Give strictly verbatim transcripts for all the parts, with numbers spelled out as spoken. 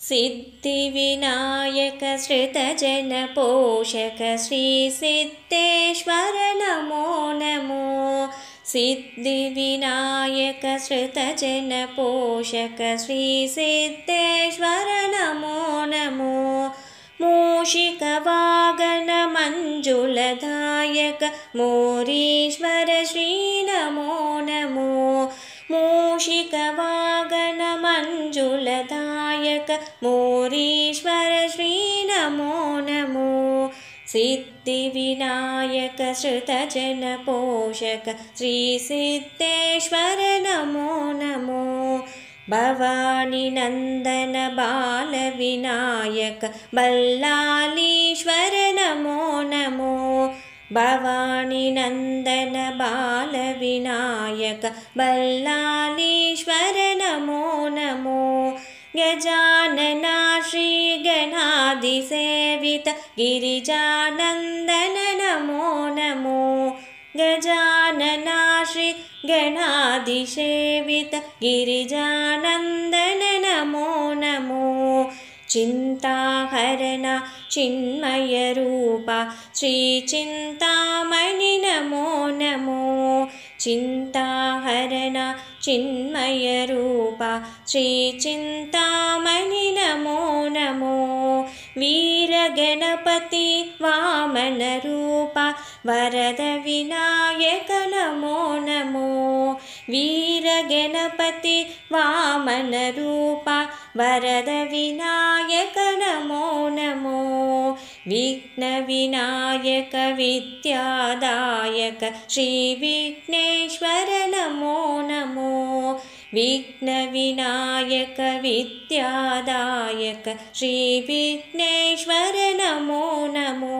सिद्धिविनायक श्रुतजनपोषक श्रीसिद्धेश्वर नमो नमो सिद्धिविनायक श्रुतजनपोषक श्रीसिद्धेश्वर नमो नमो मूषिकवागन मञ्जुलदायक मोरीश्वर श्री नमो नमो मूषिकवागन मञ्जुलदायक मोरीश्वर श्री नमो नमो सिद्धिविनायक श्रुतजनपोषक श्रीसिद्धेश्वर नमो नमो भवानी नंदन बालविनायक बल्लालीश्वर नमो नमो भवानी नंदन बालविनायक बल्लालीश्वर नमो नमो गजानना श्री गणाधिसेवित गिरिजानंदन नमो नमो गजानना श्री गणाधिसेवित गिरिजानंदन नमो नमो चिंताहरण चिन्मय रूपा श्री चिंतामणि नमो नमो चिंताहरण चिन्मय रूपा श्री चिंतामणि नमो नमो वीर गणपति वामन रूपा वरद विनायक नमो नमो वीर गणपति वामन रूपा वरद विनायक नमो नमो विघ्न विनायक विद्यादायक श्री विघ्नेश्वर नमो नमो विघ्न विनायक विद्यादायक श्री विघ्नेश्वर नमो नमो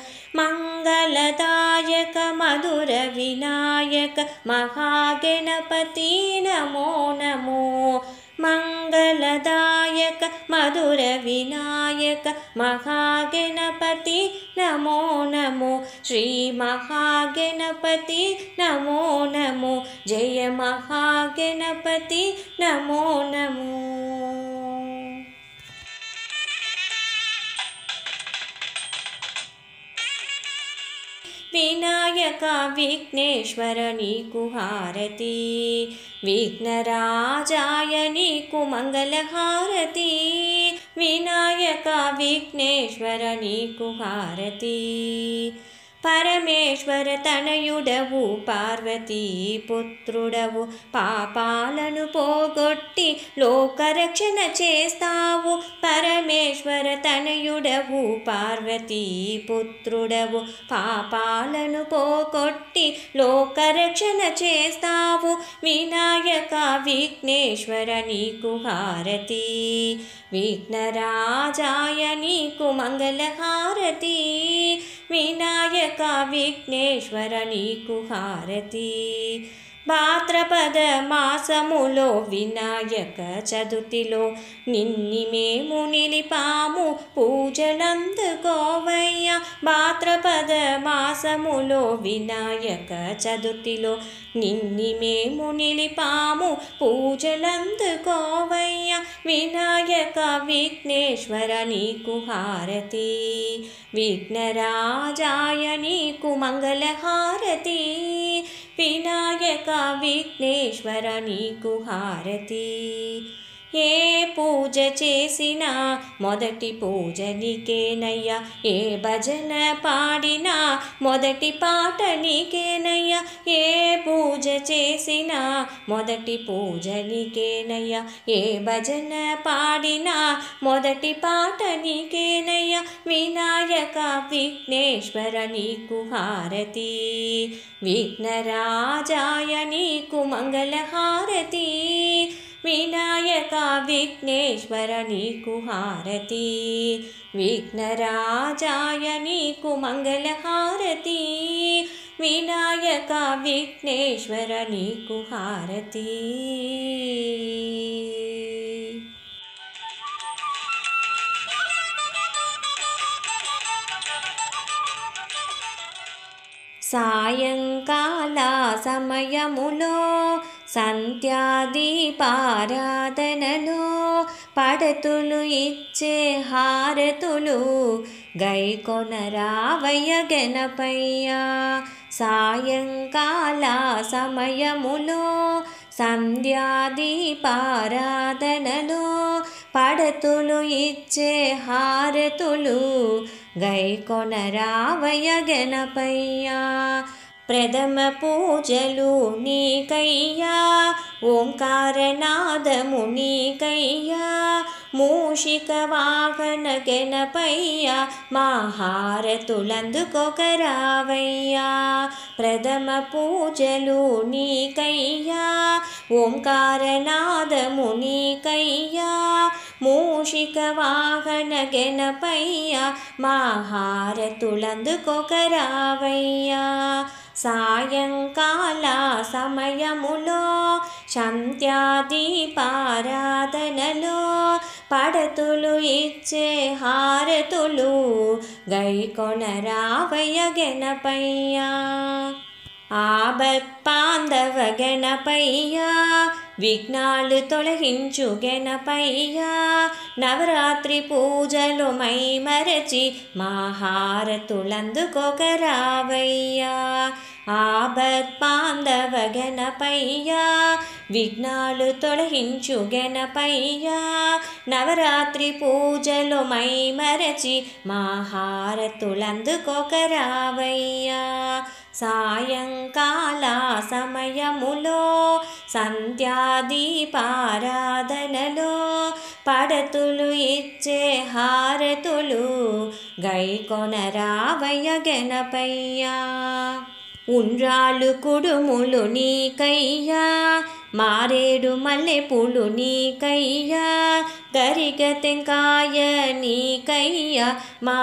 मंगलदायक मधुर विनायक महागणपति नमो नमो मंगलदायक मधुर विनायक महागणपति नमो नमो श्री महागणपति नमो नमो जय महागणपति नमो नमो विनायक विघ्नेश्वर नीकु हारती विघ्नराजाय नीकु मंगल हारती विनायक विघ्नेश्वर नीकु हारती परमेश्वर तनयुडवु पार्वती पुत्रुडवु पापाలను పోగొట్టి లోకరక్షణ చేస్తావు परमेश्वर तनयुडवु पार्वती पुत्रुडवु పాపాలను పోగొట్టి లోకరక్షణ చేస్తావు వినాయక విఘ్నేశ్వర నీకు హారతి విఘ్నరాజాయ నీకు మంగళ హారతి వినాయక విఘ్నేశ్వర నీకు హారతి భాద్రపద మాసములో వినాయక చతుర్థిలో నిన్ని మేము నిలిపాము పూజలందుకోవయ్య భాద్రపద మాసములో వినాయక చతుర్థిలో నిన్ని మేము నిలిపాము పూజలందుకోవయ్య వినాయక విఘ్నేశ్వర నీకు హారతి విఘ్నరాజాయ నీకు మంగళ హారతి వినాయక విఘ్నేశ్వర నీకు హారతి ఏ పూజ చేసినా మొదటి పూజ నీకేనయ్యా ఏ భజన పాడినా మొదటి పాట నీకేనయ్యా ఏ పూజ చేసినా మొదటి పూజ నీకేనయ్యా ఏ భజన పాడినా మొదటి పాట నీకేనయ్యా వినాయక విఘ్నేశ్వర నీకు హారతి విఘ్నరాజాయ నీకు మంగళ హారతి వినాయక విఘ్నేశ్వర నీకు హారతి విఘ్నరాజాయ నీకు మంగళ హారతి వినాయక విఘ్నేశ్వర నీకు హారతి సాయంకాల సమయములో సంధ్యాదీపారాధనలో పడతులు ఇచ్చే హారతులు గైకొనరావయ్య గణపయ్య సాయంకాల సమయములో సంధ్యాదీపారాధనలో పడతులు ఇచ్చే హారతులు గైకొనరావయ్య గణపయ్య ప్రథమ పూజలు నీకయ్యా ఓంకారనాదము నీకయ్యా మూషిక వాహన గణపయ్య మా హారతులందుకొకరావయ్యా ప్రథమ పూజలు నీకయ్యా ఓంకారనాదము నీకయ్యా మూషిక వాహన గణపయ్య మా హారతులందుకొకరావయ్యా సాయంకాల సమయములో సంధ్యాదీపారాధనలో పడతులు ఇచ్చే హారతులు గైకొనరావయ్య గణపయ్య ఆపత్బాంధవ గణపయ్య విఘ్నాలు తొలగించు గణపయ్య నవరాత్రి పూజలు మైమరచి మా హారతులందుకొకరావయ్య ఆపత్బాంధవ గణపయ్య విఘ్నాలు తొలగించు గణపయ్య నవరాత్రి పూజలు మైమరచి మా హారతులందుకొకరావయ్య సాయంకాల సమయములో సంధ్యాదీపారాధనలో పడతులు ఇచ్చే హారతులు గైకొనరావయ్య గణపయ్య ఉండ్రాలు కుడుములు నీకయ్యా మారేడు మల్లెపూలు నీకయ్యా గరిగ టెంకాయ నీకయ్యా మా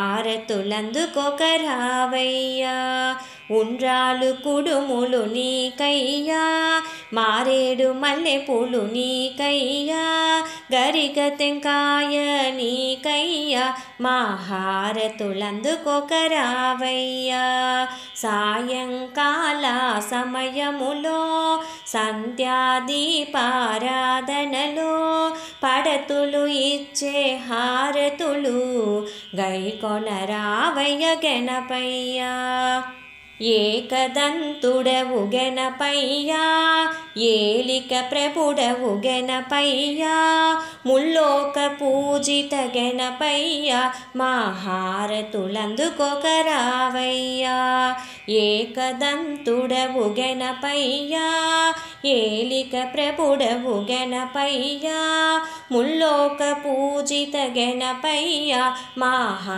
హారతులందుకొకరావయ్యా ఉండ్రాలు కుడుములు నీకయ్యా మారేడు మల్లెపూలు నీకయ్యా గరిగ టెంకాయ నీకయ్యా మా హారతులందుకొకరావయ్యా సాయంకాల సమయములో సంధ్యాదీపారాధనలో పడతులు ఇచ్చే హారతులు గైకొనరావయ్య గణపయ్య ఏకదంతుడవు గణపయ్యా ఏలిక ప్రభుడవు గణపయ్యా ముల్లోక పూజిత గణపయ్యా మా హారతులందుకొకరావయ్యా ఏకదంతుడవు గణపయ్యా ఏలిక ప్రభుడవు గణపయ్యా ముల్లోక పూజిత గణపయ్యా మా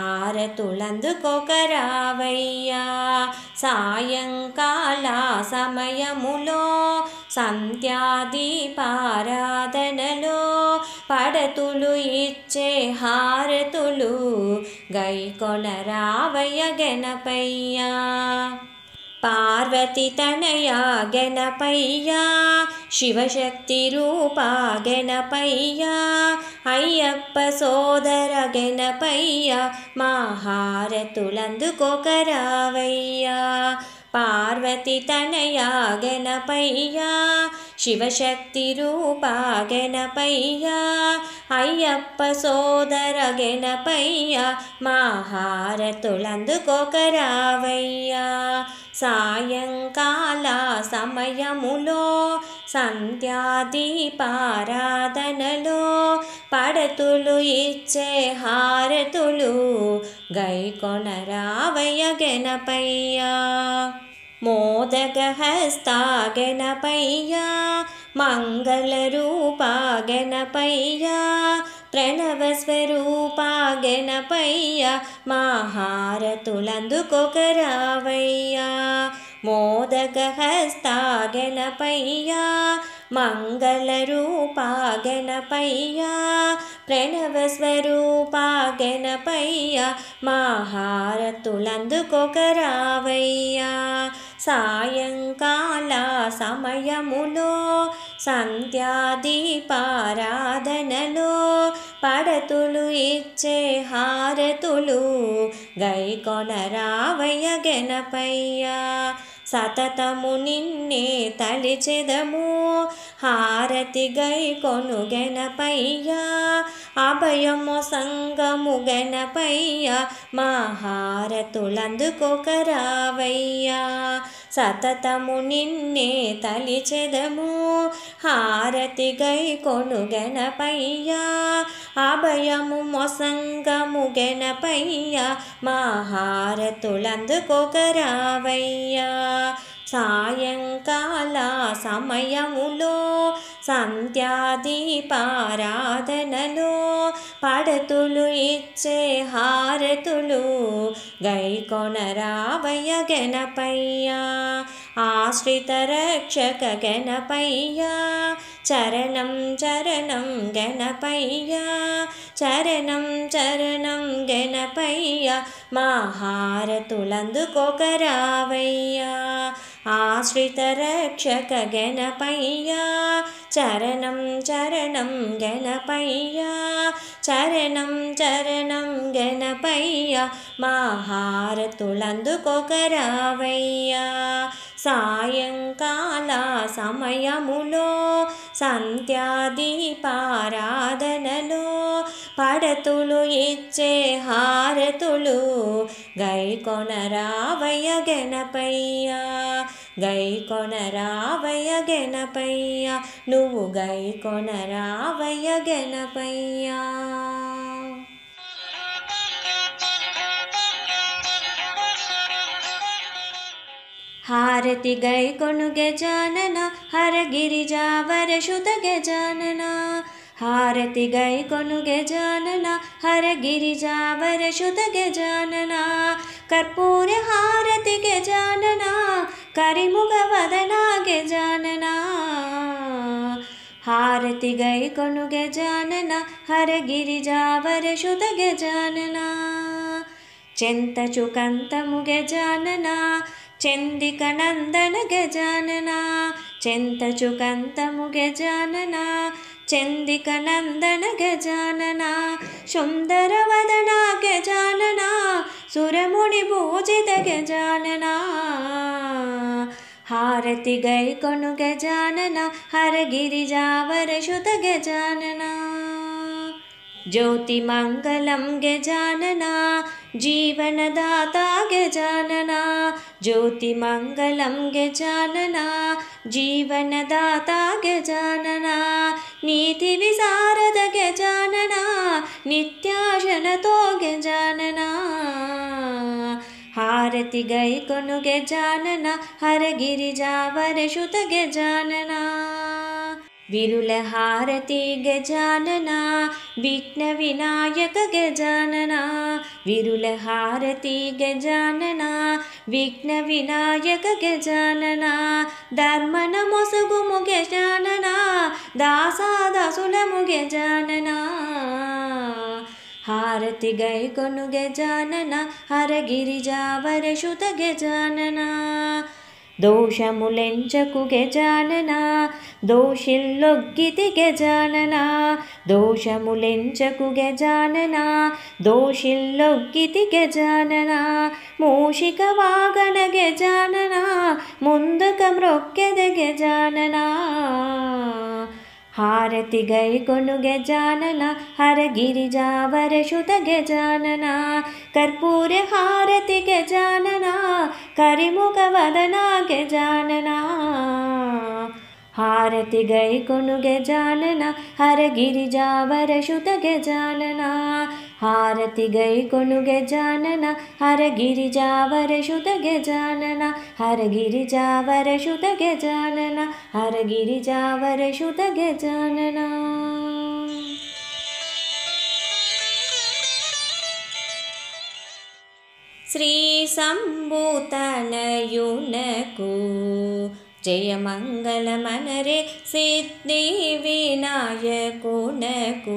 హారతులందుకొకరావయ్యా సాయంకాల సమయములో సంధ్యాదీపారాధనలో పడతులు ఇచ్చే హారతులు గైకొనరావయ్య గణపయ్య పార్వతి తనయా గణపయ్యా శివశక్తి రూపా గణపయ్యా అయ్యప్ప సోదర గణపయ్యా మా హారతులందుకొకరావయ్యా పార్వతి తనయా గణపయ్యా శివశక్తి రూపా గణపయ్యా అయ్యప్ప సోదర గణపయ్యా మా హారతులందుకొకరావయ్యా సాయంకాల సమయములో సంధ్యాదీపారాధనలో పడతులు ఇచ్చే హారతులు గైకొనరావయ్య గణపయ్యా మోదక హస్త గణపయ్యా మంగళ రూపా గణపయ్యా ప్రణవ స్వరూపా గణపయ్యా మా హారతులందుకొకరావయ్యా మోదక హస్త గణపయ్యా మంగళ రూపా గణపయ్యా ప్రణవ స్వరూపా గణపయ్యా మా హారతులందుకొకరావయ్యా సాయంకాల సమయములో సంధ్యాదీపారాధనలో పడతులు ఇచ్చే హారతులు గైకొనరావయ్య గణపయ్యా సతతము నిన్నే తలిచెదము హారతి గై కొను గణపయ్యా అభయము సంగము గణపయ్యా మా హారతులందుకొకరావయ్యా సతతము నిన్నే తలిచెదము హారతి గై కొను గణపయ్యా అభయము మొసంగము గణపయ్యా మా హారతులందుకొకరావయ్యా సాయంకాల సమయములో సంధ్యాదీపారాధనలో పడతులు ఇచ్చే హారతులు గైకొనరావయ్య గణపయ్యా ఆశ్రిత రక్షక గణపయ్యా చరణం చరణం గణపయ్యా చరణం చరణం గణపయ్యా మా హారతులందుకొకరావయ్యా ఆశ్రిత రక్షక గణపయ్యా చరణం చరణం గణపయ్యా చరణం చరణం గణపయ్యా మా హారతులందుకొకరావయ్యా సాయంకాల సమయములో సంధ్యాదీపారాధనలో పడతులు ఇచ్చే హారతులు గైకొనరావయ్య గణపయ్యా గైకొనరావయ్య గణపయ్యా నువ్వు గైకొనరావయ్య గణపయ్యా హారతి గై కొను గజానన హరగిరిజావర శుత గజానన హారతి గై కొను గజానన హరగిరిజావర శుత గజానన కర్పూర హారతి గజానన కరిముగ వదన గజానన హారతి గై కొను గజానన హరగిరిజావర శుత గజానన చెంత చుకంతము గజానన చందిక నందన గజానన చెంత చుకంతము గజానన చందిక నందన గజానన సుందర వదన గజానన సురముని పూజిత గజానన హారతి గై కొను గజానన హరగిరిజావర శుత గజానన జ్యోతి మంగళం గజానన జీవనదాత గజానన జ్యోతి మంగళం గజానన జీవనదాత గజానన నీతి విశారద గజానన నిత్యాశనతో గజానన హారతి గై కొను గజానన హరగిరిజావర శుత గజానన విరుల హారతి గజానన విఘ్న వినాయక గజానన విరుల హారతి గజానన విఘ్న వినాయక గజానన ధర్మన మొసగుము గజానన దాసాదాసులము గజానన హారతి గై కొను గజానన హరగిరిజావర శుత గజానన దోషములెంచకు గజానన దోషిల్లొగ్గితి గజానన దోషములెంచకు గజానన దోషిల్లొగ్గితి గజానన మూషిక వాగన గజానన ముందుక మ్రొక్కెద గజానన హారతి గై కొను గజానన హరగిరిజావర శుత గజానన కర్పూర హారతి గజానన కరిముఖ వదన గజానన హారతి గై కొను గజానన హరగిరిజావర శుత గజానన హారతి గై కొను గజానన హరగిరిజావర శుత గజానన హరగిరిజావర శుత గజానన హరగిరిజావర శుత గజానన శ్రీ శంభూతనయునకు జయ మంగళమనరే సిద్ధి వినాయకునకు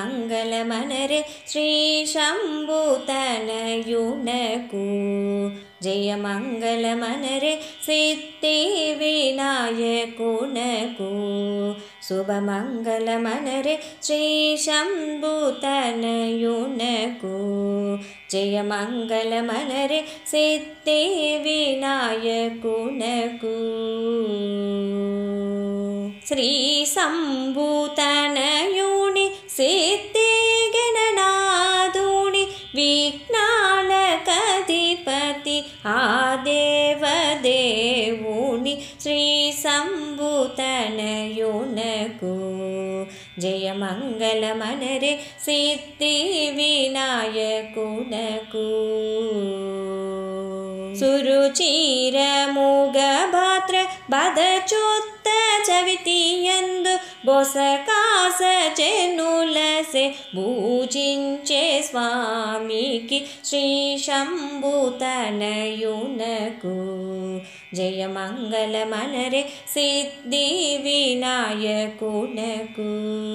శుభమంగళమనరే శ్రీ శంభూతనయునకు జయమంగళమనరే సిద్ధి వినాయకునకు శుభమంగళమనరే శ్రీ శంభుతనయునకు జయమంగళమనరే సిద్ధి వినాయకునకు శ్రీ శంభుతనయుని సిద్ధి గణనాథుని విఘ్నాలకధిపతి ఆ దేవదేవుని శ్రీ శంభుతనయునకు జయమంగళమనరే సిద్ధి వినాయకునకు సురుచిరముగభాద్ర బదచొత్త చవితియందు బొసకాస జనులసే పూజించే స్వామికి శ్రీ శంభుతనయునకు జయమంగళమనరే సిద్ధి వినాయకునకు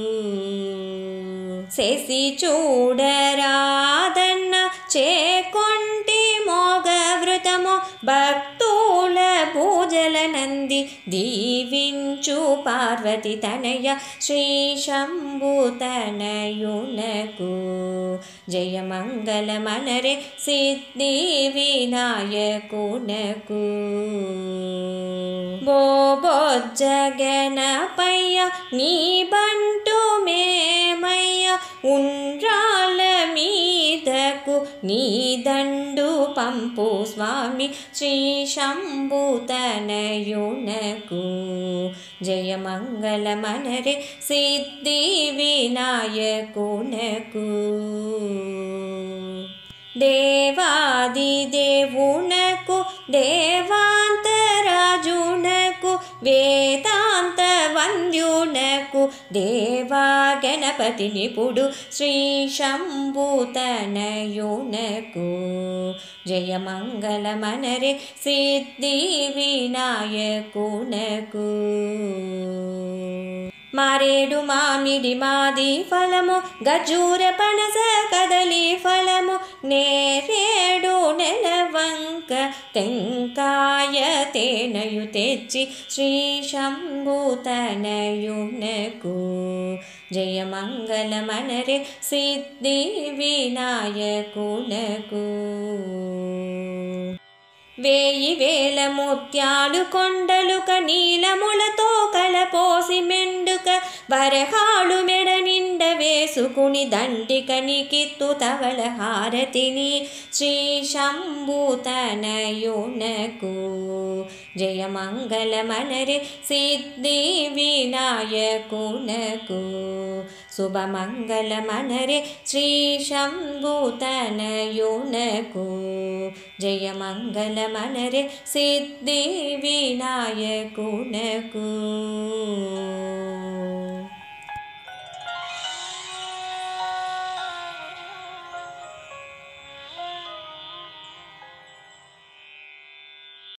శశి చూడరాదన్న చేకొంటి మోగవృతము భక్తుల పూజల నంది దీవించు పార్వతి తనయ శ్రీ శంభుతనయునకు జయమంగళమనరే సిద్ధి వినాయకునకు బోబొజ్జగనపయ్య నీ బంటు మేమయ్య ఉండ్రాల మీదకు నీ దండు పంపు స్వామి శ్రీ శంభుతనయునకు జయమంగళమనరే సిద్ధి వినాయకునకు దేవాదిదేవునకు దేవాంతరాజునకు వేదాంత వంద్యునకు దేవా గణపతి నిపుడు శ్రీ శంభుతనయునకు జయమంగళమనరే సిద్ధి వినాయకునకు మారేడు మామిడి మాది ఫలము గజూర పనస కదలి ఫలము నేరేడు నెలవంక టెంకాయ తేనెయు తెచ్చి శ్రీ శంభుతనయునకు జయమంగళమనరే సిద్ధి వినాయకునకు వేయి వేల ముత్యాలు కొండలుక నీలములతో కలపోసి మెండుక వరహాలు మెడ నిండ వేసుకుని దండిక నికిత్తు తవళ హారతిని శ్రీ శంభుతనయునకు జయమంగళమనరే సిద్ధి వినాయకునకు శుభమంగళమనరే శ్రీ శంభుతనయునకు జయమంగళమనరే సిద్ధి వినాయకునకు